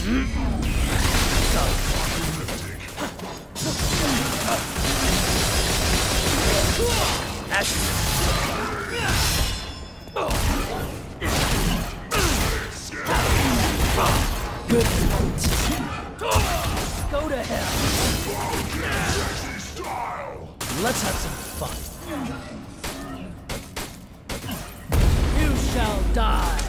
Good fight. Go to hell. Let's have some fun. You shall die.